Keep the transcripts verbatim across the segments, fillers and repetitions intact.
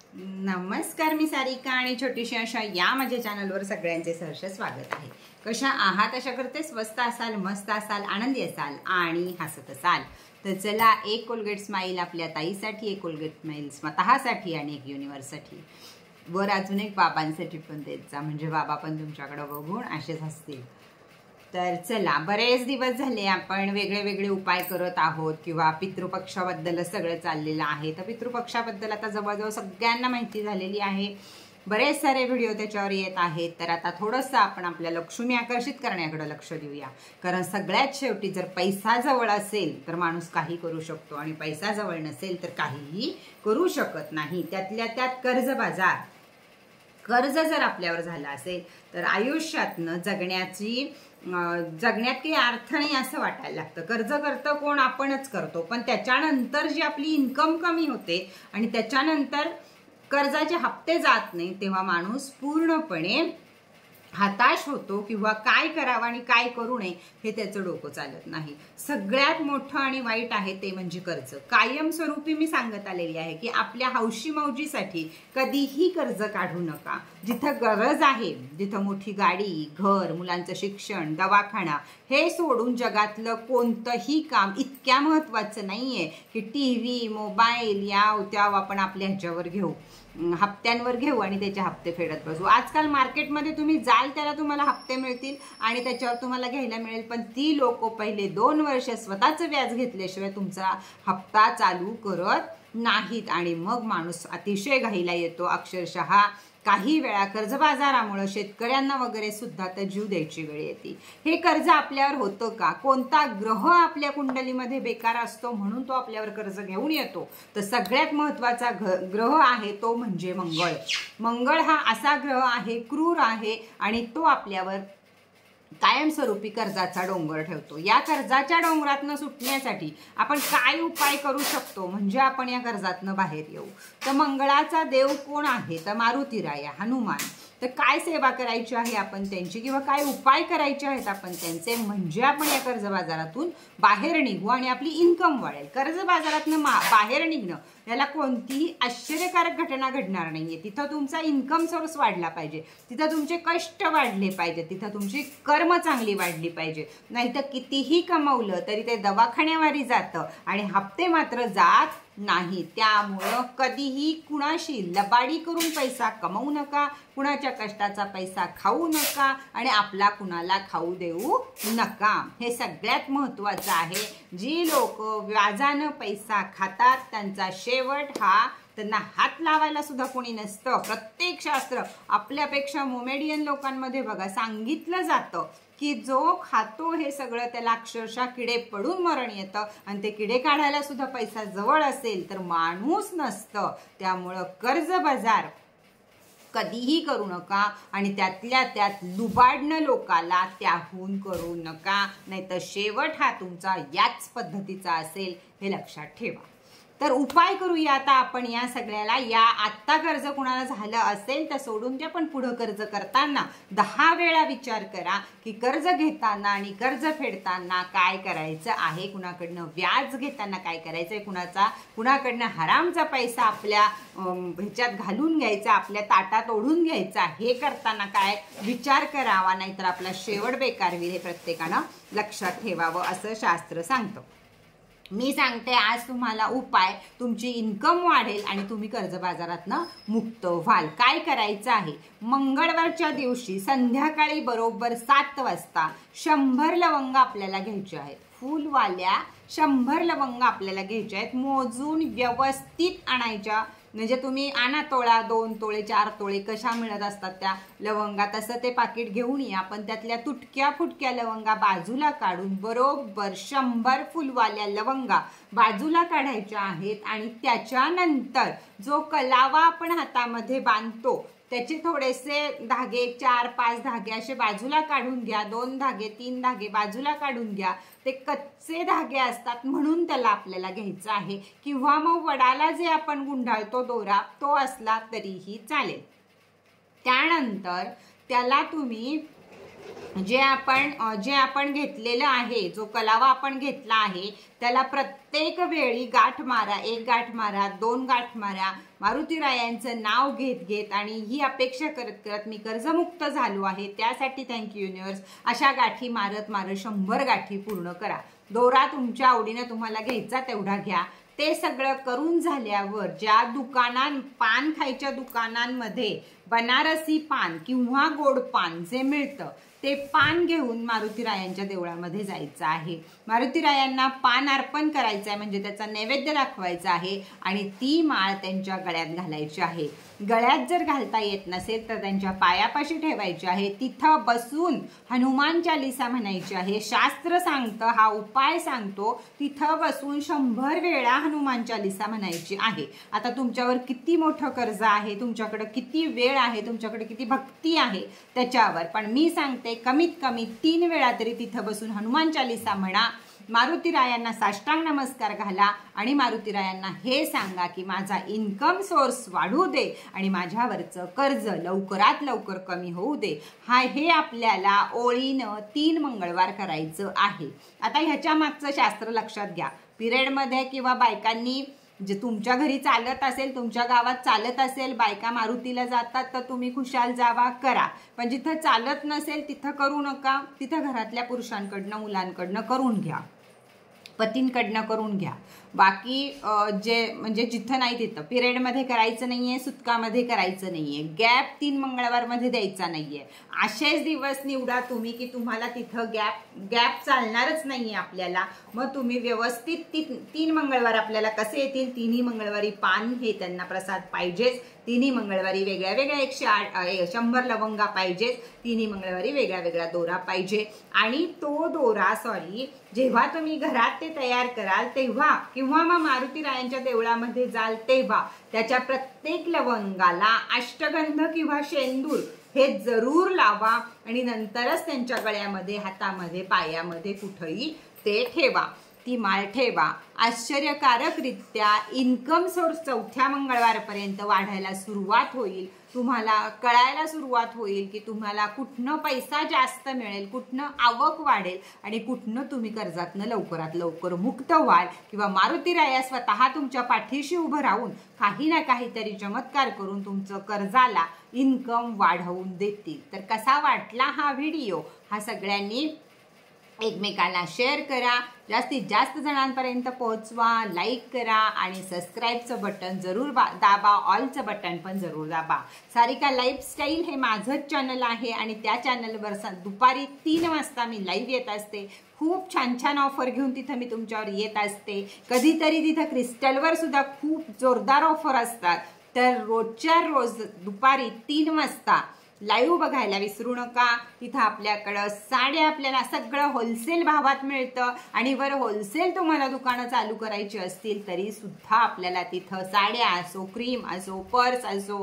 नमस्कार, मी सारिका आणि छोटीशी अशा या माझ्या चॅनलवर सगळ्यांचे सहर्ष स्वागत आहे। कशा आहात? आशा करते स्वस्त असाल, मस्त असाल, आनंदी असाल आणि हसत असाल। तर चला, एक कोलगेट स्माइल आपल्या ताईसाठी, एक कोलगेट स्माइल स्वतःसाठी आणि एक युनिवर्ससाठी, वर अजून एक बाबांसाठी पण द्यायचा, म्हणजे बाबा पण तुमच्याकडे बघून असेच हसतील। तर चला, बरेच दिवस झाले आपण वेगळे वेगळे उपाय करत आहोत किंवा पितृपक्षाबद्दल सगळं चाललेलं आहे। तर पितृपक्षाबद्दल आता जवळजवळ सगळ्यांना माहिती झालेली आहे, बरेच सारे व्हिडिओ त्याच्यावर येत आहेत। तर आता थोडंसं आपण आपल्या लक्ष्मी आकर्षित करण्याकडे लक्ष देऊया, कारण सगळ्यात शेवटी जर पैसा जवळ असेल तर माणूस काही करू शकतो आणि पैसा जवळ नसेल तर काहीही करू शकत नाही। त्यातल्या त्यात कर्ज बाजार, कर्ज जर आपल्यावर झाला असेल तर आयुष्यातनं जगण्याची जगण्यात काही अर्थ नाही असं वाटायला लागतं। कर्ज करतं कोण? आपणच करतो, पण त्याच्यानंतर जी आपली इन्कम कमी होते आणि त्याच्यानंतर कर्जाचे हप्ते जात नाही, तेव्हा माणूस पूर्णपणे हताश होतो किंवा काय करावं आणि काय करू नये हे त्याचं डोकं चालत नाही। सगळ्यात मोठं आणि वाईट आहे ते म्हणजे कर्ज। कायमस्वरूपी मी सांगत आलेली आहे की आपल्या हौशी मौजीसाठी कधीही कर्ज काढू नका। जिथं गरज आहे, जिथं मोठी गाडी, घर, मुलांचं शिक्षण, दवाखाना हे सोडून जगातलं कोणतंही काम इतक्या महत्त्वाचं नाहीये की टी व्ही, मोबाईल याव त्याव आपण आपल्या ह्याच्यावर घेऊ, हप्त्यांवर घेऊ आणि त्याचे हप्ते फेडत बसू। आजकाल मार्केटमध्ये तुम्ही जाल त्याला तुम्हाला हप्ते मिळतील आणि त्याच्यावर तुम्हाला घ्यायला मिळेल, पण ती लोक पहिले दोन वर्ष स्वतःचं व्याज घेतल्याशिवाय तुमचा हप्ता चालू करत नाहीत आणि मग माणूस अतिशय घाईला येतो। अक्षरशः काही वेळा कर्ज बाजारामुळे शेतकऱ्यांना वगैरे सुद्धा तर जीव द्यायची वेळ येते। हे कर्ज आपल्यावर होतं का? कोणता ग्रह आपल्या कुंडलीमध्ये बेकार असतो म्हणून तो आपल्यावर कर्ज घेऊन येतो? तर सगळ्यात महत्त्वाचा ग्रह आहे तो म्हणजे मंगळ। मंगळ हा असा ग्रह आहे, क्रूर आहे आणि तो आपल्यावर कायमस्वरूपी कर्जाचा डोंगर ठेवतो। या कर्जाच्या डोंगरातनं सुटण्यासाठी आपण काय उपाय करू शकतो म्हणजे आपण या कर्जातनं बाहेर येऊ? तर मंगळाचा देव कोण आहे? तर मारुतीराया, हनुमान। तर काय सेवा करायची आहे आपण त्यांची किंवा काय उपाय करायचे आहेत आपण त्यांचे, म्हणजे आपण या कर्ज बाजारातून बाहेर निघू आणि आपली इन्कम वाढेल। कर्ज बाजारातनं बाहेर निघणं याला कोणतीही आश्चर्यकारक घटना घडणार नाहीये। तिथं तुमचा इन्कम सोर्स वाढला पाहिजे, तिथं तुमचे कष्ट वाढले पाहिजे, तिथं तुमची कर्म चांगली वाढली पाहिजे। नाहीतर कितीही कमवलं तरी ते दवाखान्यावारी जातं आणि हप्ते मात्र जात नाही। त्यामुळं कधीही कुणाशी लबाडी करून पैसा कमवू नका, कुणाच्या कष्टाचा पैसा खाऊ नका आणि आपला कुणाला खाऊ देऊ नका। हे सगळ्यात महत्त्वाचं आहे। जी लोक व्याजानं पैसा खातात त्यांचा शेवट हा त्यांना हात लावायला सुद्धा कोणी नसतं। प्रत्येक शास्त्र आपल्यापेक्षा मोमेडियन लोकांमध्ये बघा सांगितलं जातं की जो खातो हे सगळं त्याला अक्षरशः किडे पडून मरण येतं आणि ते किडे काढायला सुद्धा पैसा जवळ असेल तर माणूस नसतं। त्यामुळं कर्ज बाजार कधीही करू नका आणि त्यातल्या त्यात लुबाडणं लोकाला त्याहून करू नका, नाहीतर शेवट हा तुमचा याच पद्धतीचा असेल हे लक्षात ठेवा। तर उपाय करूया आता आपण या सगळ्याला। या आत्ता कर्ज कुणाला झालं असेल तर सोडून द्या, पण पुढं कर्ज करताना दहा वेळा विचार करा की कर्ज घेताना आणि कर्ज फेडताना काय करायचं आहे, कुणाकडनं व्याज घेताना काय करायचंय, कुणाचा कुणाकडनं हरामचा पैसा आपल्या ह्याच्यात घालून घ्यायचा, आपल्या ताटात ओढून घ्यायचा, हे करताना काय विचार करावा, नाहीतर आपला शेवट बेकार होईल। हे प्रत्येकानं लक्षात ठेवावं असं शास्त्र सांगतं। मी सांगते आज तुम्हाला उपाय, तुमची इन्कम वाढेल आणि तुम्ही कर्ज बाजारातनं मुक्त व्हाल। काय करायचं आहे? मंगळवारच्या दिवशी संध्याकाळी बरोबर सात वाजता शंभर लवंग आपल्याला घ्यायचे आहेत। फुलवाल्या शंभर लवंग आपल्याला घ्यायच्या आहेत, मोजून व्यवस्थित आणायच्या। म्हणजे तुम्ही आणा तोळा, दोन तोळे, चार तोळे कशा मिळत असतात त्या लवंगा, तसं ते पाकिट घेऊन या, पण त्यातल्या तुटक्या फुटक्या लवंगा बाजूला काढून बरोबर शंभर फुलवाल्या लवंगा बाजूला काढायच्या आहेत आणि त्याच्यानंतर जो कलावा आपण हातामध्ये बांधतो त्याचे थोडेसे धागे, चार पाच धागे असे बाजूला काढून घ्या, दोन धागे, तीन धागे बाजूला काढून घ्या। ते कच्चे धागे असतात म्हणून त्याला आपल्याला घ्यायचं आहे, किंवा मग वडाला जे आपण गुंडाळतो दोरा तो असला तरीही चालेल। त्यानंतर त्याला तुम्ही जे आपण जे आपण घेतलेलं आहे, जो कलावा आपण घेतला आहे त्याला प्रत्येक वेळी गाठ मारा, एक गाठ मारा, दोन गाठ मारा, मारुतीरायांचं नाव घेत घेत आणि ही अपेक्षा करत करत मी कर्जमुक्त झालो आहे त्यासाठी थँक्यू युनिवर्स, अशा गाठी मारत मारत शंभर गाठी पूर्ण करा. दोरा तुमच्या आवडीने तुम्हाला घ्यायचा तेवढा घ्या. ते सगळं करून झाल्यावर ज्या दुकानां पान खायच्या दुकानांमध्ये बनारसी पान किंवा गोड पान जे मिळतं ते पान घेऊन मारुतीरायांच्या देवळामध्ये जायचं आहे. मारुतीरायांना पान अर्पण करायचं आहे, म्हणजे त्याचा नैवेद्य दाखवायचा आहे आणि ती माळ त्यांच्या गळ्यात घालायची आहे. गळ्यात जर घालता येत नसेल तर त्यांच्या पायापाशी ठेवायची आहे. तिथं बसून हनुमान चालीसा म्हणायची आहे. शास्त्र सांगतं, हा उपाय सांगतो, तिथं बसून शंभर वेळा हनुमान चालीसा म्हणायची आहे. आता तुमच्यावर किती मोठं कर्ज आहे, तुमच्याकडे किती वेळ आहे, तुमच्याकडे किती भक्ती आहे त्याच्यावर, पण मी सांगते कमीत कमी तीन वेळा तरी तिथं बसून हनुमान चालीसा म्हणा. मारुतीरायांना साष्टांग नमस्कार घाला आणि मारुतीरायांना हे सांगा की माझा इन्कम सोर्स वाढू दे आणि माझ्यावरचं कर्ज लवकरात लवकर कमी होऊ दे. हा हे आपल्याला ओळीनं तीन मंगळवार करायचं आहे. आता ह्याच्या मागचं शास्त्र लक्षात घ्या. पिरियडमध्ये किंवा बायकांनी जे तुमच्या घरी चालत असेल, तुमच्या गावात चालत असेल, बायका मारुतीला जातात तर तुम्ही खुशाल जावा करा, पण जिथं चालत नसेल तिथं करू नका. तिथं घरातल्या पुरुषांकडनं मुलांकडनं करून घ्या, पतींकडनं करून घ्या. बाकी जे म्हणजे जिथं नाही तिथं पिरियडमध्ये करायचं नाहीये, सुतकामध्ये करायचं नाहीये, गॅप तीन मंगळवारमध्ये द्यायचा नाहीये. असेच दिवस निवडा तुम्ही की तुम्हाला तिथं गॅप गॅप चालणारच नाहीये आपल्याला. मग तुम्ही व्यवस्थित तीन तीन मंगळवार आपल्याला कसे येतील, तिन्ही मंगळवारी पान हे त्यांना प्रसाद पाहिजेच, तिन्ही मंगळवारी वेगळ्या वेगळ्या एकशे आठ शंभर लवंगा पाहिजेत, तिन्ही मंगळवारी वेगळा वेगळा दोरा पाहिजे. आणि तो दोरा सॉरी जेव्हा तुम्ही घरात ते तयार कराल तेव्हा किंवा मग मारुतीरायांच्या देवळामध्ये जाल तेव्हा त्याच्या प्रत्येक लवंगाला अष्टगंध किंवा शेंदूर हे जरूर लावा आणि नंतरच त्यांच्या गळ्यामध्ये, हातामध्ये, पायामध्ये कुठेही ते ठेवा, ती माळ ठेवा. आश्चर्यकारकरित्या इन्कम सोर्स चौथ्या मंगळवारपर्यंत वाढायला सुरुवात होईल. तुम्हाला कळायला सुरुवात होईल की तुम्हाला कुठनं पैसा जास्त मिळेल, कुठनं आवक वाढेल आणि कुठनं तुम्ही कर्जातनं लवकरात लवकर मुक्त व्हाल किंवा मारुतीराया स्वतः तुमच्या पाठीशी उभं राहून काही ना काहीतरी चमत्कार करून तुमचं कर्जाला इन्कम वाढवून देतील. तर कसा वाटला हा व्हिडिओ, हा सगळ्यांनी एकमेकांना शेअर करा, जास्तीत जास्त जणांपर्यंत पोहोचवा, लाईक करा आणि सबस्क्राईबचं बटन जरूर दाबा, ऑलचं बटन पण जरूर दाबा. सारिका लाईफस्टाईल हे माझंच चॅनल आहे आणि त्या चॅनलवर दुपारी तीन वाजता मी लाईव्ह येत असते. खूप छान छान ऑफर घेऊन तिथं मी तुमच्यावर येत असते. कधीतरी तिथं क्रिस्टलवर सुद्धा खूप जोरदार ऑफर असतात. तर रोजच्या रोज दुपारी तीन वाजता लाईव्ह बघायला विसरू नका. तिथं आपल्याकडं साड्या आपल्याला सगळं होलसेल भावात मिळतं आणि वर होलसेल तुम्हाला दुकानं चालू करायची असतील तरी सुद्धा आपल्याला तिथं साड्या असो, क्रीम असो, पर्स असो,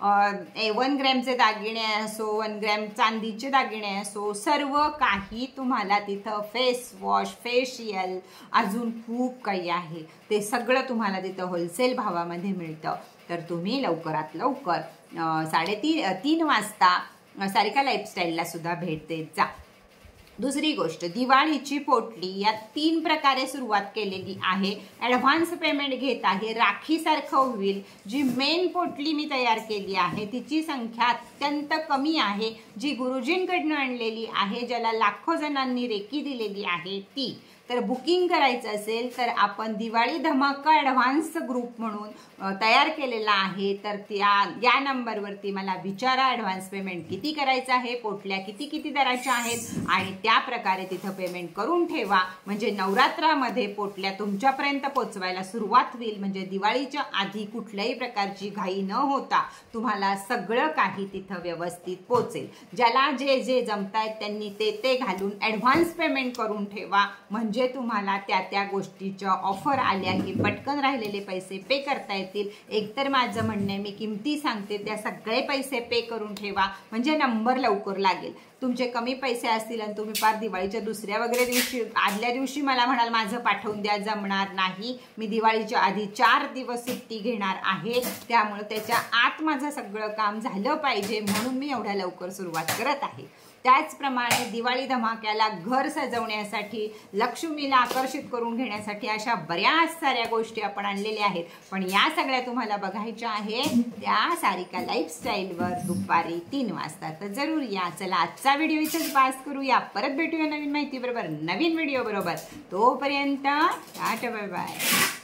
वन ग्रॅमचे दागिने असो, वन ग्रॅम चांदीचे दागिने असो, सर्व काही तुम्हाला तिथं फेस वॉश, फेशियल, अजून खूप काही आहे ते सगळं तुम्हाला तिथं होलसेल भावामध्ये मिळतं. तर तुम्ही लवकरात लवकर साडेतीन तीन वाजता सारिका लाईफस्टाईलला सुद्धा भेट देत जा. दुसरी गोष्ट, दिवाळीची पोटली या तीन प्रकारे सुरुवात केलेली आहे. ॲडव्हान्स पेमेंट घेत आहे, राखीसारखं होईल. जी मेन पोटली मी तयार केली आहे तिची संख्या अत्यंत कमी आहे, जी गुरुजींकडून आणलेली आहे, ज्याला लाखो जणांनी रेकी दिलेली आहे ती. तर बुकिंग करायचं असेल तर आपण दिवाळी धमाका ॲडव्हान्स ग्रुप म्हणून तयार केलेला आहे. तर त्या या नंबरवरती मला विचारा ॲडव्हान्स पेमेंट किती करायचं आहे, पोटल्या किती किती दराच्या आहेत आणि त्या प्रकारे तिथं पेमेंट करून ठेवा. म्हणजे नवरात्रामध्ये पोटल्या तुमच्यापर्यंत पोचवायला सुरुवात होईल. म्हणजे दिवाळीच्या आधी कुठल्याही प्रकारची घाई न होता तुम्हाला सगळं काही तिथं व्यवस्थित पोचेल. ज्याला जे जे जमतायत त्यांनी ते ते घालून ॲडव्हान्स पेमेंट करून ठेवा. म्हणजे तुम्हाला त्या त्या गोष्टीच्या ऑफर आल्या की पटकन राहिलेले पैसे पे करता येतील. एकतर माझं म्हणणं मी किमती सांगते त्या सगळे पैसे पे करून ठेवा म्हणजे नंबर लवकर लागेल. तुमचे कमी पैसे असतील आणि तुम्ही पार दिवाळीच्या दुसऱ्या वगैरे दिवशी आदल्या दिवशी मला म्हणाल माझं पाठवून द्या, जमणार नाही. मी दिवाळीच्या आधी चार दिवस सुट्टी घेणार आहे, त्यामुळे त्याच्या आत माझं सगळं काम झालं पाहिजे म्हणून मी एवढ्या लवकर सुरुवात करत आहे. त्याचप्रमाणे दिवाळी धमाक्याला घर सजवण्यासाठी, लक्ष्मीला आकर्षित करून घेण्यासाठी अशा बऱ्याच साऱ्या गोष्टी आपण आणलेल्या आहेत. पण या सगळ्या तुम्हाला बघायच्या आहेत त्या सारिका लाईफस्टाईलवर दुपारी तीन वाजता. तर जरूर या. चला आजचा व्हिडिओ इथेच पास करूया. परत भेटूया नवीन माहिती बरोबर, नवीन व्हिडिओ बरोबर. तोपर्यंत टाटा बाय बाय.